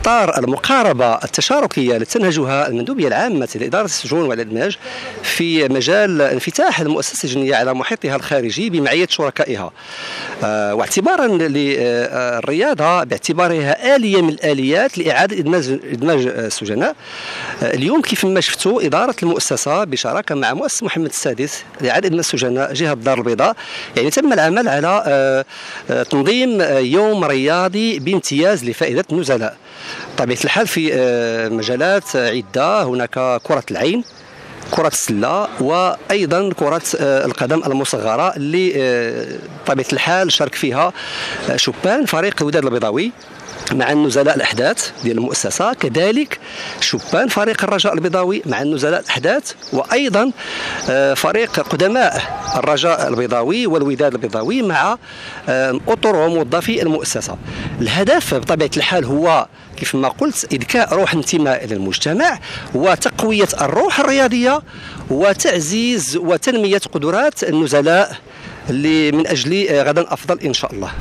اطار المقاربه التشاركيه التي تنهجها المندوبيه العامه لاداره السجون والادماج في مجال انفتاح المؤسسه السجنيه على محيطها الخارجي بمعيه شركائها، واعتبارا للرياضه باعتبارها اليه من الاليات لاعاده ادماج السجناء. اليوم كيف ما شفتوا اداره المؤسسه بشراكه مع مؤسسه محمد السادس لاعاده ادماج السجناء جهه الدار البيضاء، يعني تم العمل على تنظيم يوم رياضي بامتياز لفائده النزلاء. بطبيعه الحال في مجالات عده، هناك كره العين، كرة السلة، وأيضا كرة القدم المصغرة اللي بطبيعة الحال شارك فيها شبان فريق الوداد البيضاوي مع النزلاء الأحداث ديال المؤسسة، كذلك شبان فريق الرجاء البيضاوي مع النزلاء الأحداث، وأيضا فريق قدماء الرجاء البيضاوي والوداد البيضاوي مع أطر وموظفي المؤسسة. الهدف بطبيعة الحال هو كيف ما قلت إذكاء روح انتماء إلى المجتمع وتقوية الروح الرياضية وتعزيز وتنمية قدرات النزلاء اللي من أجل غدا أفضل إن شاء الله.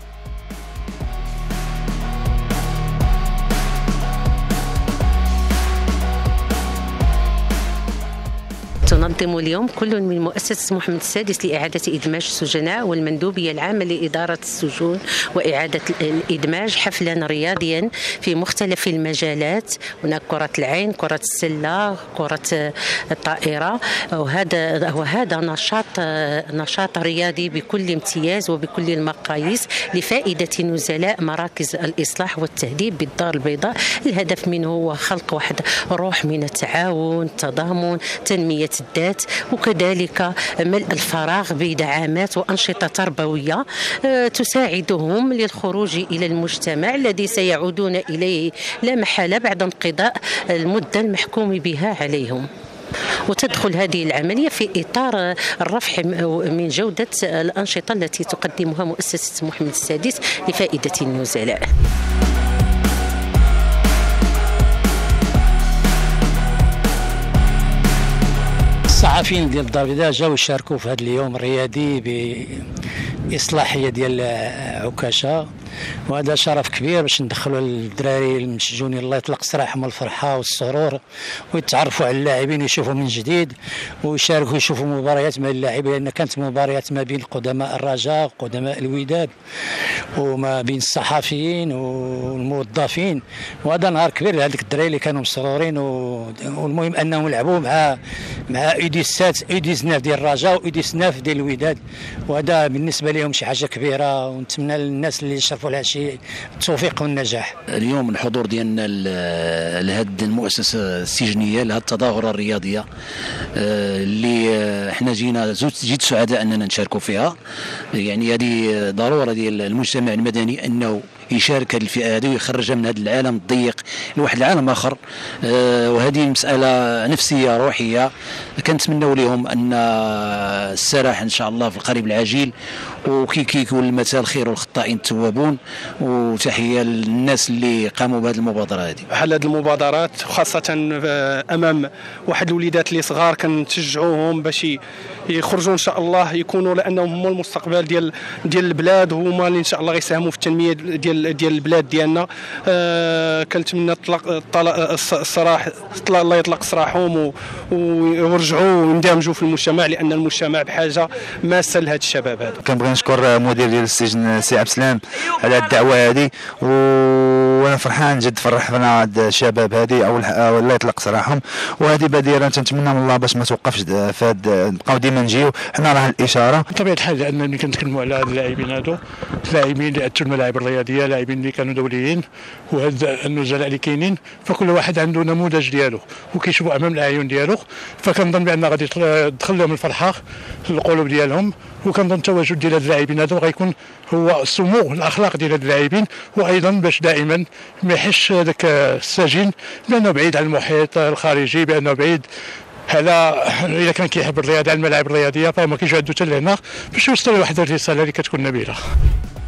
تنظم اليوم كل من مؤسسة محمد السادس لإعادة إدماج السجناء والمندوبية العامة لإدارة السجون وإعادة الإدماج حفلا رياضيا في مختلف المجالات. هناك كرة العين، كرة السلة، كرة الطائرة، وهذا نشاط رياضي بكل امتياز وبكل المقاييس لفائدة نزلاء مراكز الإصلاح والتهذيب بالدار البيضاء. الهدف منه هو خلق واحد روح من التعاون، التضامن، تنمية الذات، وكذلك ملء الفراغ بدعامات وأنشطة تربوية تساعدهم للخروج إلى المجتمع الذي سيعودون إليه لا محالة بعد انقضاء المدة المحكوم بها عليهم. وتدخل هذه العملية في إطار الرفع من جودة الأنشطة التي تقدمها مؤسسة محمد السادس لفائدة النزلاء. الصحفيين ديال الدار البيضاء جاوا يشاركوا في هذا اليوم الرياضي بإصلاحية ديال عكاشة، وهذا شرف كبير باش ندخلوا الدراري المسجونين الله يطلق سراحهم الفرحة والسرور، ويتعرفوا على اللاعبين ويشوفوا من جديد ويشاركوا يشوفوا مباريات مع اللاعبين، لأن كانت مباريات ما بين قدماء الرجاء وقدماء الوداد وما بين الصحفيين والموظفين، وهذا نهار كبير لهذوك الدراري اللي كانوا مسرورين. والمهم انهم لعبوا مع U17 U19 ديال الرجاء و U19 ديال الوداد، وهذا بالنسبه لهم شي حاجه كبيره، ونتمنى للناس اللي شرفوا لها شيء التوفيق والنجاح. اليوم الحضور ديالنا لهذه المؤسسه السجنيه لهذه التظاهره الرياضيه اللي احنا جيت سعداء اننا نشاركوا فيها. يعني هذه ضروره ديال المجتمع المدني انه يشارك هذه الفئه هذه ويخرجها من هذا العالم الضيق لواحد العالم اخر، وهذه مساله نفسيه روحيه. كنتمنوا لهم ان السراح ان شاء الله في القريب العاجل، وكيكون المثال خير والخطائين التوابون. وتحيه للناس اللي قاموا بهذه المبادره هذه. بحال هذه المبادرات خاصه امام واحد الوليدات اللي صغار كنشجعوهم باش يخرجوا ان شاء الله، يكونوا لانهم هم المستقبل ديال البلاد، وهما اللي ان شاء الله غيساهموا في التنميه ديال البلاد ديالنا. كنتمنى الصراحه الله يطلق سراحهم ويرجعوا ويندمجوا في المجتمع، لان المجتمع بحاجه ماسه لهذا الشباب هذا. كنبغي نشكر مدير ديال السجن سي عبد السلام على الدعوه هذه، وانا فرحان جد فرحنا هاد الشباب هذه او الله يطلق سراحهم. وهذه بديره تنتمنى من الله باش ما توقفش في هاد، نبقاو ديما نجيو حنا راه الاشاره. بطبيعه الحال لان ملي كنتكلموا على هاد اللاعبين هادو، اللاعبين اللي ادوا الملاعب الرياضيه، لاعبين اللي كانوا دوليين، وهاد النزلاء اللي كاينين، فكل واحد عنده نموذج ديالو وكيشوفوا امام الاعين ديالو، فكنظن بان غادي تدخل لهم الفرحه للقلوب ديالهم. وكنظن التواجد ديال هاد اللاعبين هادو غيكون هو سمو الاخلاق ديال هاد اللاعبين، وايضا باش دائما ما يحسش هذاك السجين بانه بعيد عن المحيط الخارجي، بانه بعيد على اذا كان كيحب الرياضه على الملاعب الرياضيه، فما كيجي عنده حتى لهنا باش يوصل لواحد الرساله اللي كتكون نبيله.